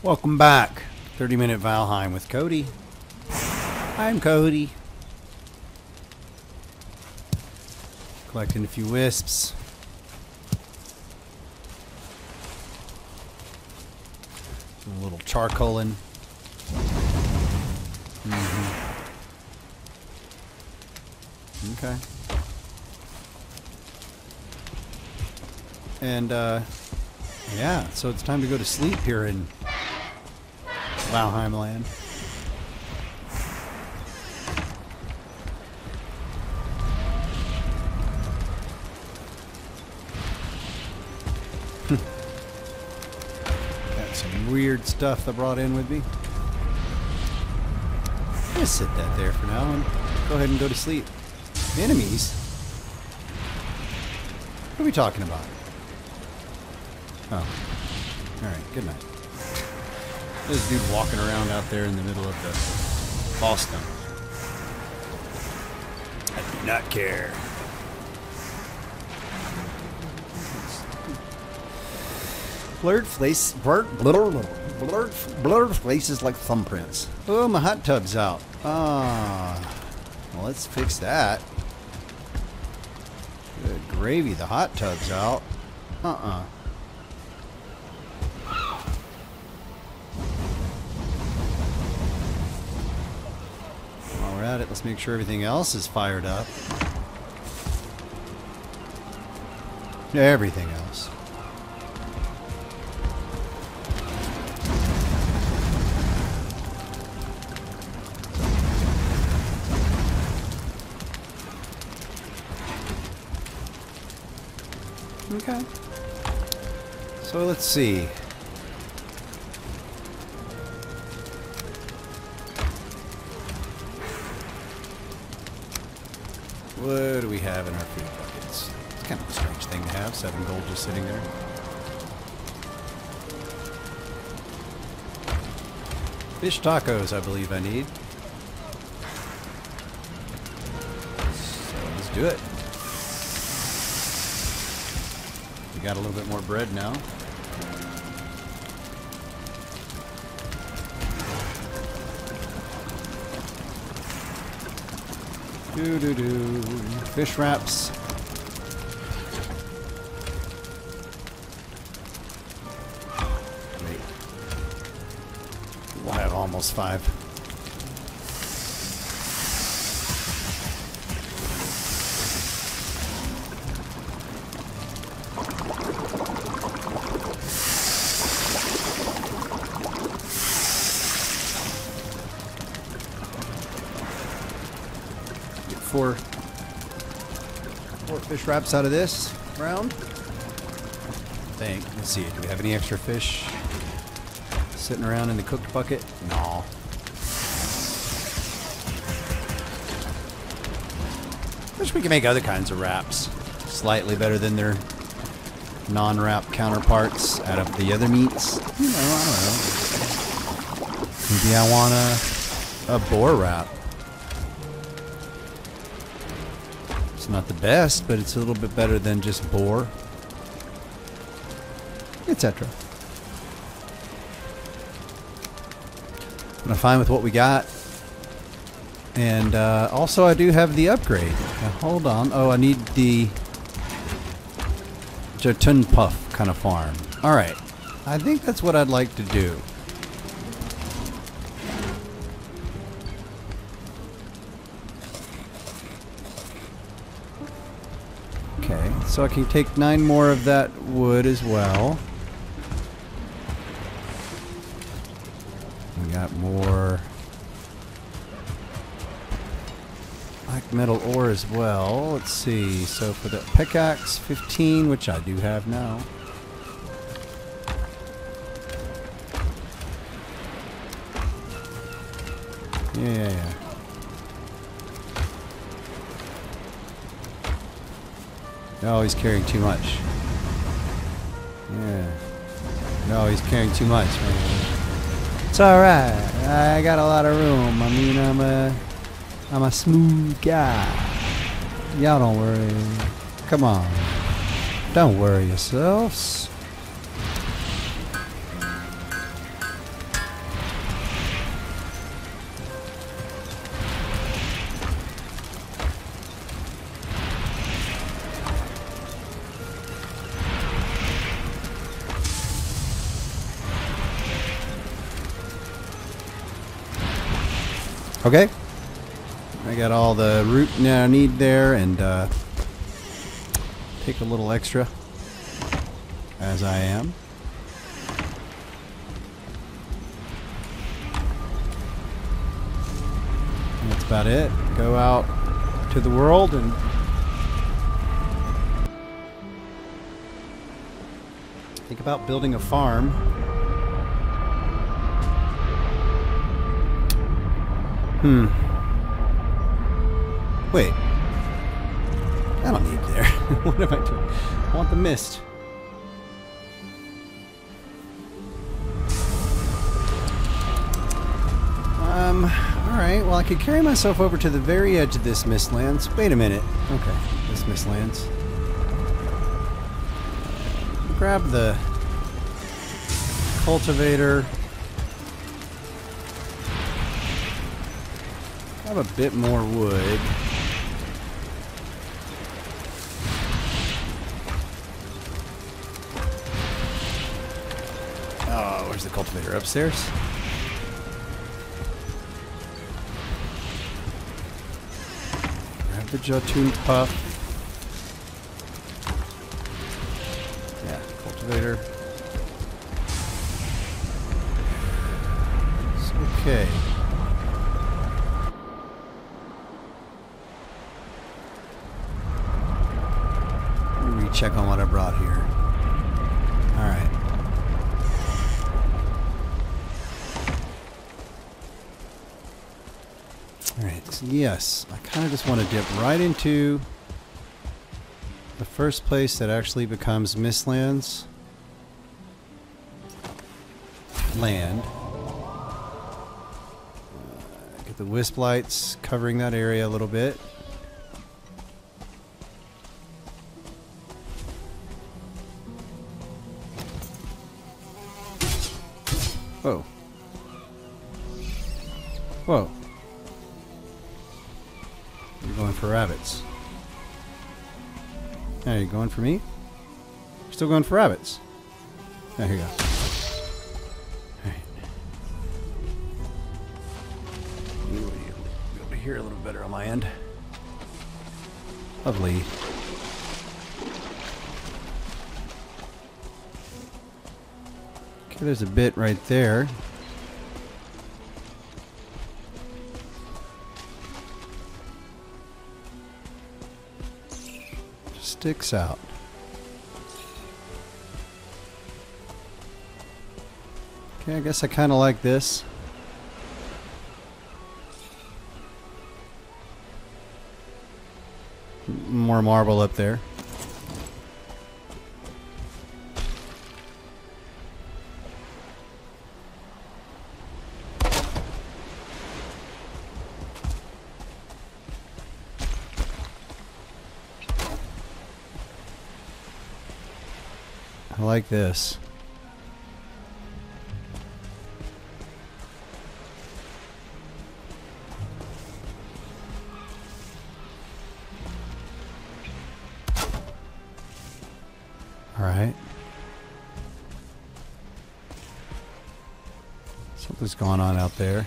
Welcome back. 30-minute Valheim with Cody. I'm Cody. Collecting a few wisps. A little charcoaling. Okay. And, yeah, so it's time to go to sleep here in Valheim land. Got some weird stuff I brought in with me. Just sit that there for now and go ahead and go to sleep. Enemies? What are we talking about? Oh. Alright, good night. This dude walking around out there in the middle of the Boston. I do not care. Blurred faces like thumbprints. Oh, my hot tub's out. Ah, well, let's fix that. Good gravy, the hot tub's out. While we're at it, let's make sure everything else is fired up. Everything else. Okay. So let's see. What do we have in our food buckets? It's kind of a strange thing to have. 7 gold just sitting there. Fish tacos, I believe I need. So let's do it. We got a little bit more bread now. Fish wraps. Wait. We'll have almost 5. Four fish wraps out of this round. I think. Let's see. Do we have any extra fish sitting around in the cooked bucket? No. Wish we could make other kinds of wraps. Slightly better than their non-wrap counterparts out of the other meats. You know, I don't know. Maybe I want a boar wrap. It's not the best, but it's a little bit better than just boar, etc. I'm fine with what we got, and also I do have the upgrade. Now, hold on. Oh, I need the Jotun Puff kind of farm. All right, I think that's what I'd like to do. Okay, so I can take 9 more of that wood as well. We got more black metal ore as well. Let's see. So for the pickaxe, 15, which I do have now. Yeah. No, he's carrying too much. Yeah. No, he's carrying too much, man. It's alright. I got a lot of room. I mean, I'm a smooth guy. Y'all don't worry. Come on. Don't worry yourselves. Okay. I got all the root I need there, and take a little extra as I am. And that's about it. Go out to the world and think about building a farm. Wait. I don't need there. What am I doing? I want the mist. Alright, well I could carry myself over to the very edge of this mistlands. Wait a minute. Okay, this mistlands. Grab the cultivator. Grab a bit more wood. Oh, where's the cultivator? Upstairs? Grab the Jotun puff. Yeah, cultivator. It's okay. Let me recheck on what I brought here. Alright. Alright, so yes, I kind of just want to dip right into the first place that actually becomes Mistlands land. Get the wisp lights covering that area a little bit. Whoa. Whoa. You're going for rabbits. Now you're going for me? You're still going for rabbits. Oh, here you go. Alright. You'll be able to hear a little better on my end. Lovely. Okay, there's a bit right there. Sticks out. Okay, I guess I kind of like this. More marble up there. I like this. All right. Something's going on out there.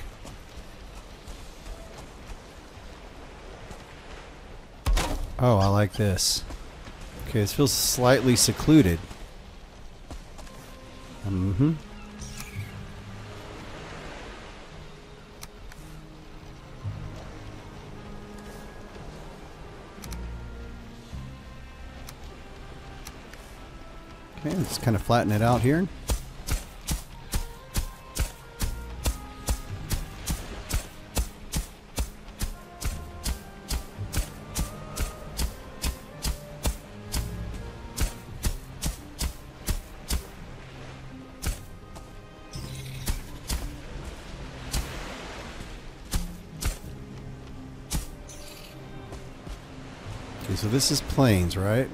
Oh, I like this. Okay, this feels slightly secluded. Mm-hmm. Okay, let's kind of flatten it out here. Okay, so this is plains, right?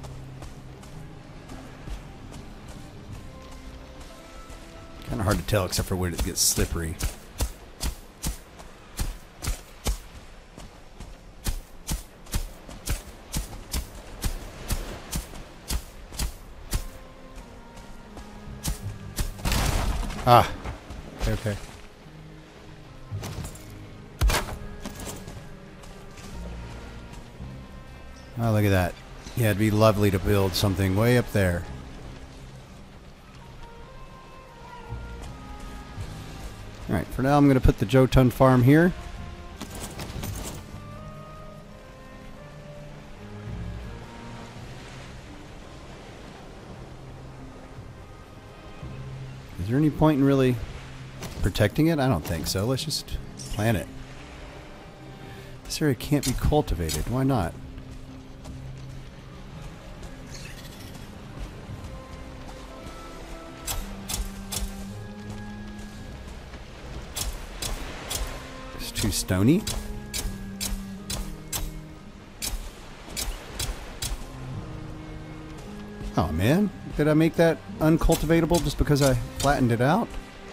Kind of hard to tell except for when it gets slippery. Ah, okay, okay. Oh, look at that. Yeah, it'd be lovely to build something way up there. Alright, for now I'm going to put the Jotun farm here. Is there any point in really protecting it? I don't think so. Let's just plant it. This area can't be cultivated. Why not? It's too stony. Oh man, did I make that uncultivatable just because I flattened it out?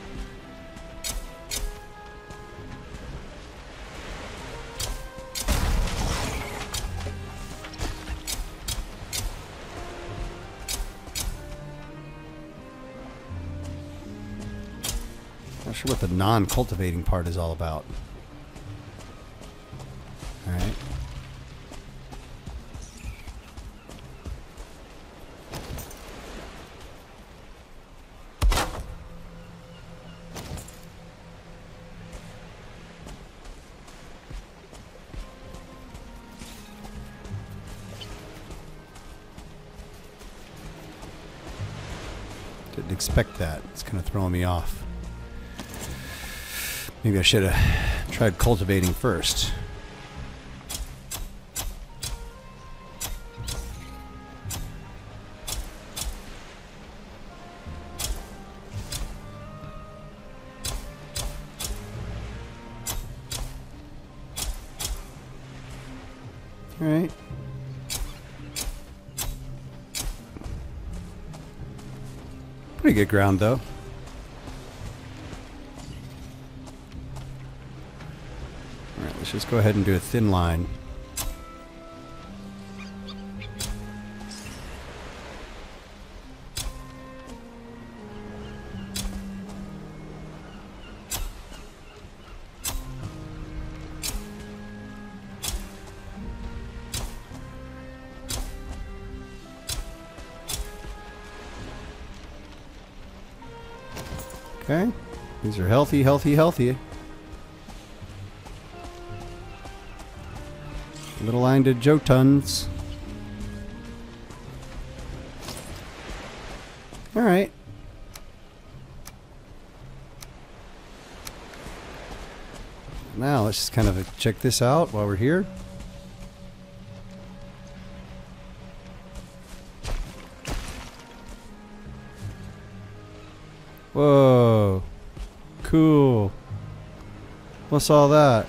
Not sure what the non-cultivating part is all about. Alright. Didn't expect that. It's kind of throwing me off. Maybe I should have tried cultivating first. All right. Pretty good ground, though. Alright, let's just go ahead and do a thin line. Okay, these are healthy, healthy, healthy. Little minded Jotuns. Alright. Now let's just kind of check this out while we're here. Whoa. Cool. What's all that?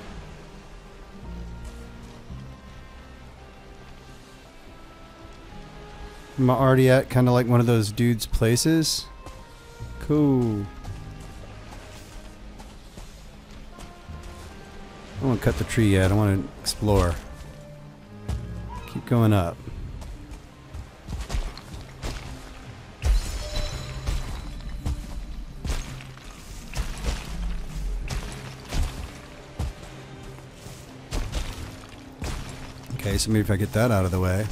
Am I already at kind of like one of those dudes' places? Cool. I don't want to cut the tree yet. I want to explore. Keep going up. Okay, so maybe if I get that out of the way.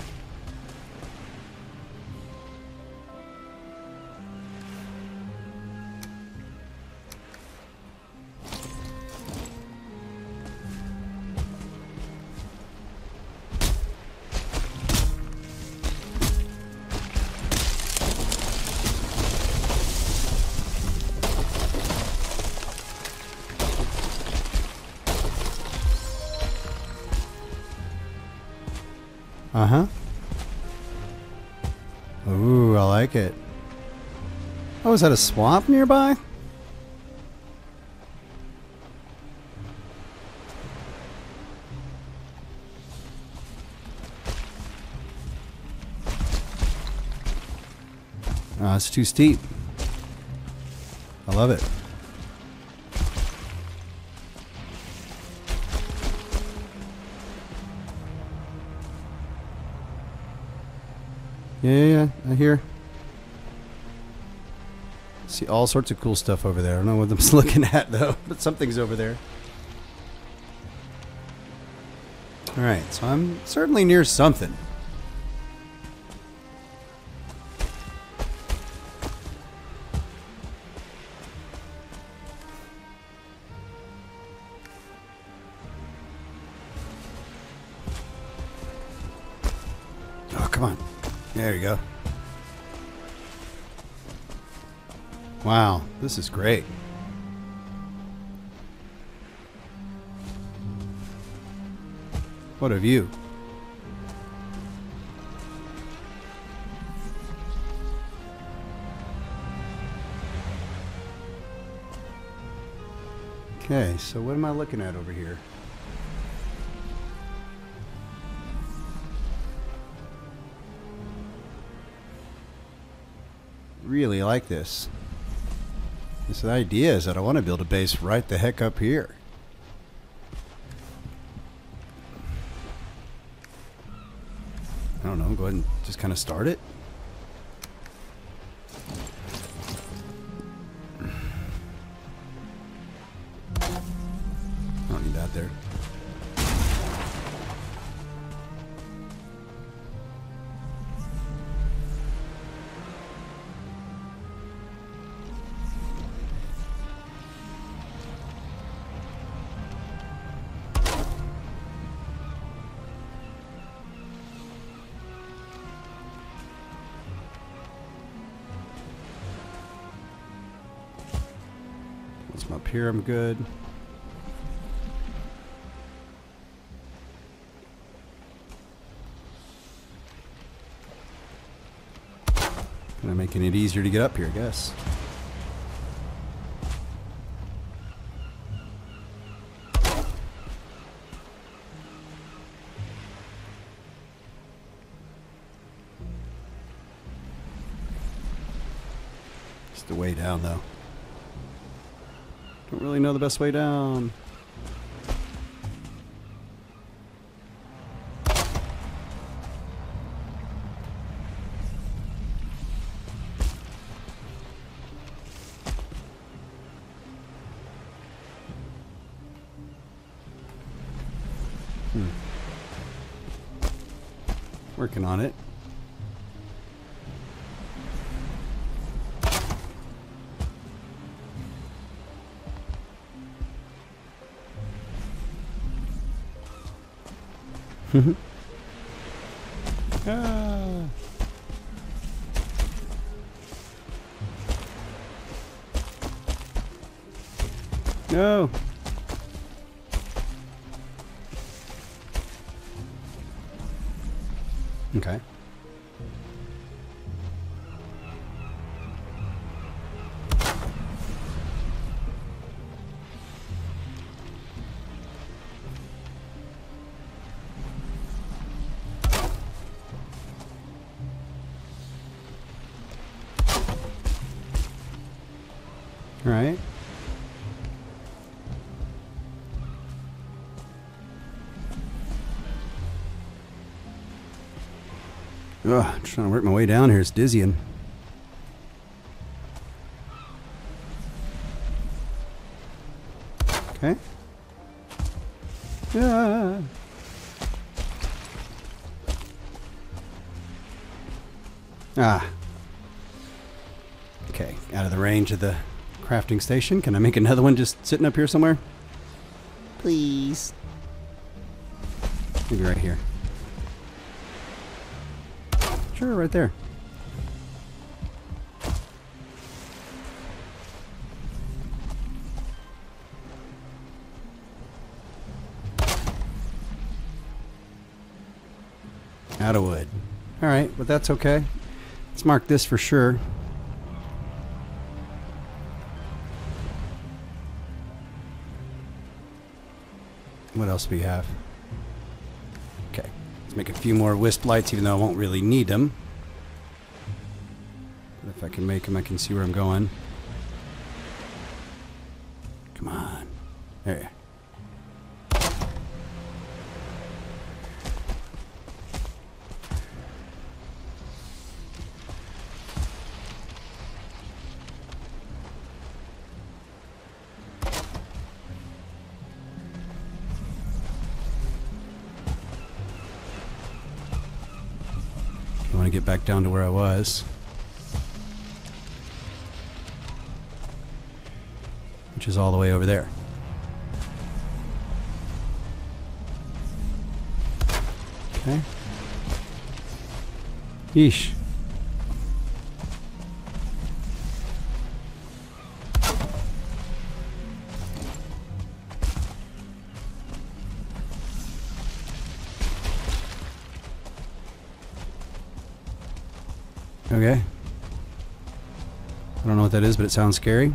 Uh-huh. Ooh, I like it. Oh, is that a swamp nearby? Oh, it's too steep. I love it. Yeah, I hear. See all sorts of cool stuff over there. I don't know what I'm looking at though, but something's over there. Alright, so I'm certainly near something. come on. There you go. Wow, this is great. What a view. Okay, so what am I looking at over here? Really like this. This idea is that I want to build a base right the heck up here. I don't know, go ahead and just kind of start it. I don't need that there. Once I'm up here, I'm good. Kind of making it easier to get up here, I guess. It's the way down, though. Don't really know the best way down. Working on it. Ah. No. Okay. All right. Ugh, I'm trying to work my way down here. It's dizzying. Okay. Yeah. Ah. Okay, out of the range of the crafting station. Can I make another one just sitting up here somewhere? Please. Maybe right here. Sure, right there. Out of wood. Alright, but that's okay. Let's mark this for sure. What else do we have? Okay, let's make a few more wisp lights, even though I won't really need them. But if I can make them, I can see where I'm going. Come on. There. I want to get back down to where I was. Which is all the way over there. Okay. Yeesh. Okay. I don't know what that is, but it sounds scary.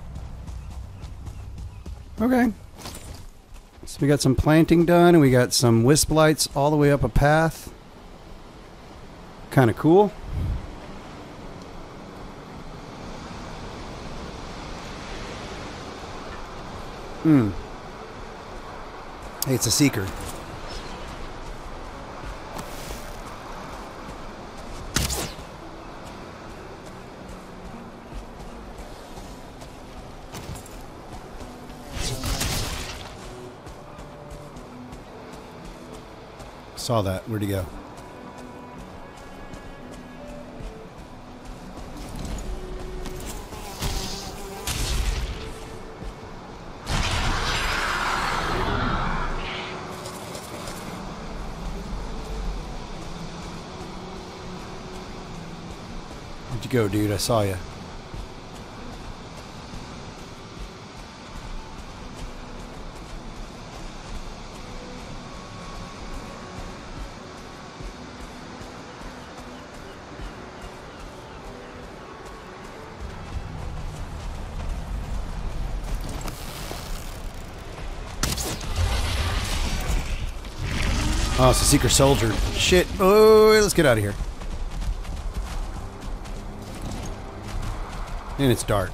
Okay. So we got some planting done, and we got some wisp lights all the way up a path. Kind of cool. Hey, it's a seeker. Saw that. Where'd he go? Where'd you go, dude? I saw you. Oh, it's a secret soldier. Shit. Oh, let's get out of here. And it's dark.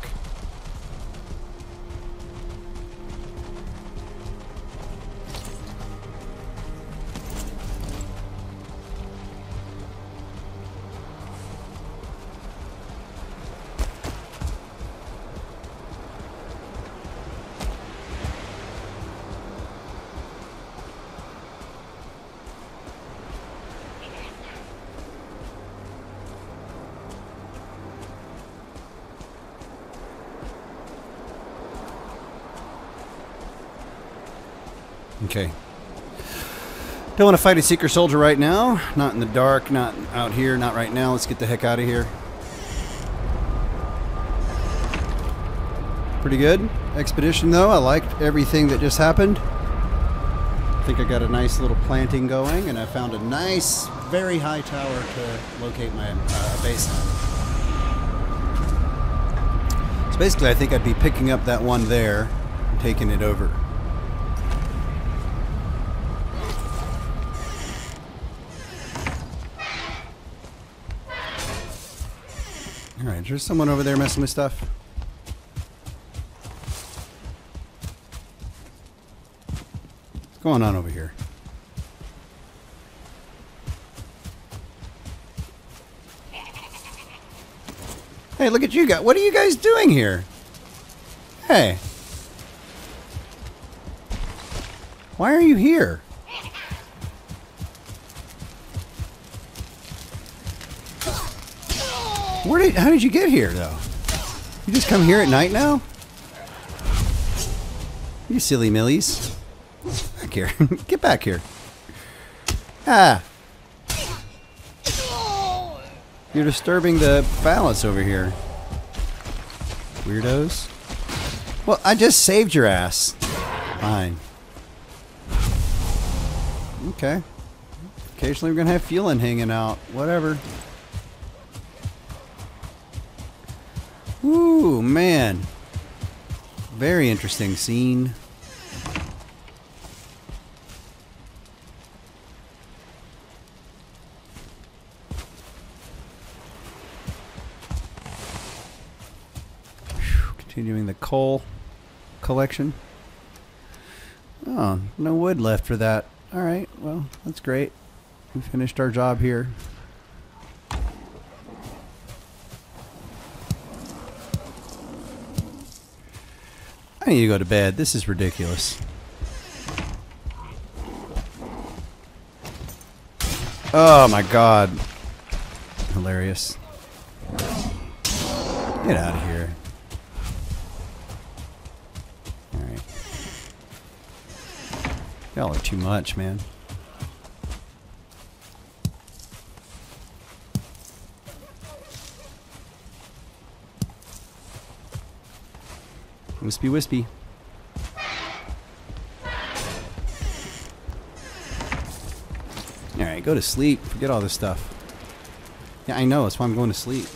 Okay. Don't want to fight a secret soldier right now. Not in the dark, not out here, not right now. Let's get the heck out of here. Pretty good expedition though. I liked everything that just happened. I think I got a nice little planting going, and I found a nice, very high tower to locate my base on. So basically I think I'd be picking up that one there and taking it over. Alright, there's someone over there messing with stuff. What's going on over here? Hey, look at you guys. What are you guys doing here? Hey. Why are you here? How did you get here, though? You just come here at night now? You silly millies. Back here. Get back here. Ah. You're disturbing the balance over here. Weirdos. Well, I just saved your ass. Fine. Okay. Occasionally we're going to have fueling hanging out. Whatever. Ooh, man. Very interesting scene. Continuing the coal collection. Oh, no wood left for that. Alright, well, that's great. We finished our job here. I need to go to bed. This is ridiculous. Oh my god. Hilarious. Get out of here. Alright. Y'all are too much, man. Wispy, wispy. Alright, go to sleep. Forget all this stuff. Yeah, I know. That's why I'm going to sleep.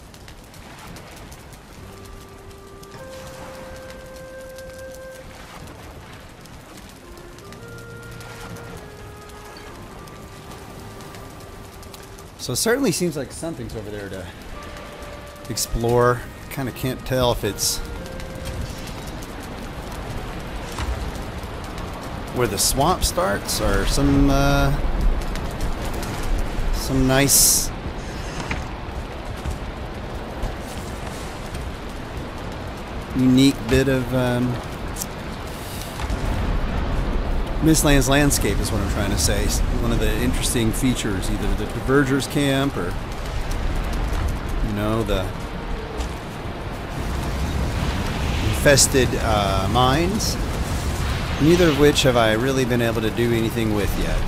So it certainly seems like something's over there to explore. Kind of can't tell if it's where the swamp starts or some nice unique bit of mistlands landscape is what I'm trying to say. One of the interesting features, either the divergers camp or, you know, the infested mines. Neither of which have I really been able to do anything with yet.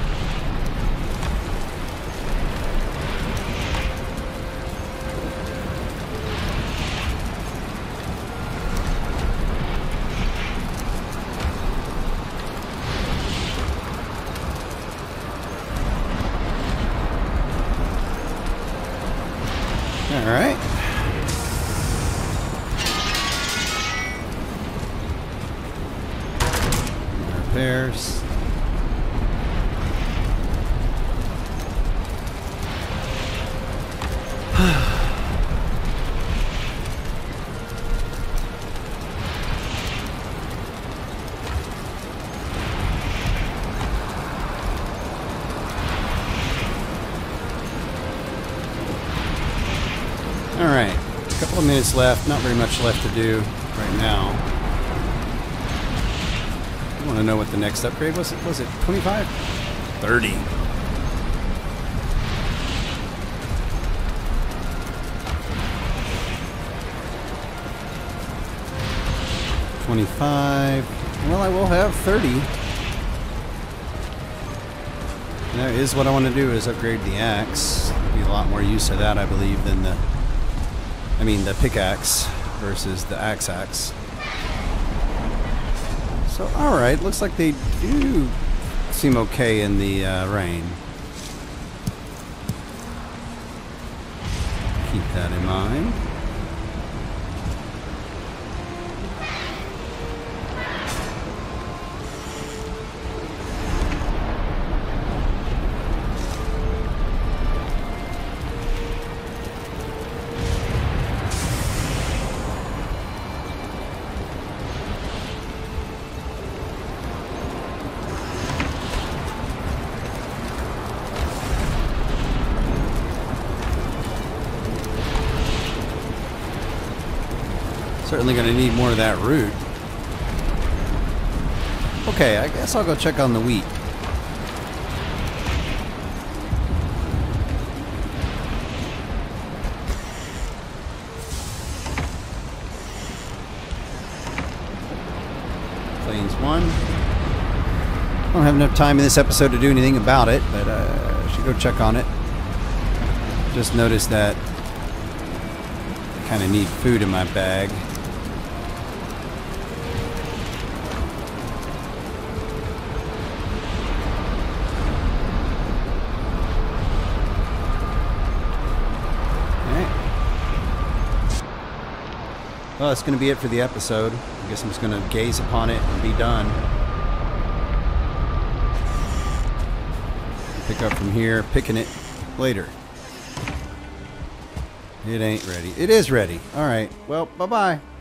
All right. Repairs. All right, a couple of minutes left. Not very much left to do right now. I want to know what the next upgrade was. Was it 25? 30. $25. Well, I will have 30. That is what I want to do, is upgrade the axe. Be a lot more use of that, I believe, than the pickaxe versus the axe. So, alright, looks like they do seem okay in the rain. Keep that in mind. Certainly going to need more of that root. Okay, I guess I'll go check on the wheat. Plains 1. I don't have enough time in this episode to do anything about it, but I should go check on it. Just noticed that I kind of need food in my bag. Well, that's going to be it for the episode. I guess I'm just going to gaze upon it and be done. Pick up from here, picking it later. It ain't ready. It is ready. All right. Well, bye-bye.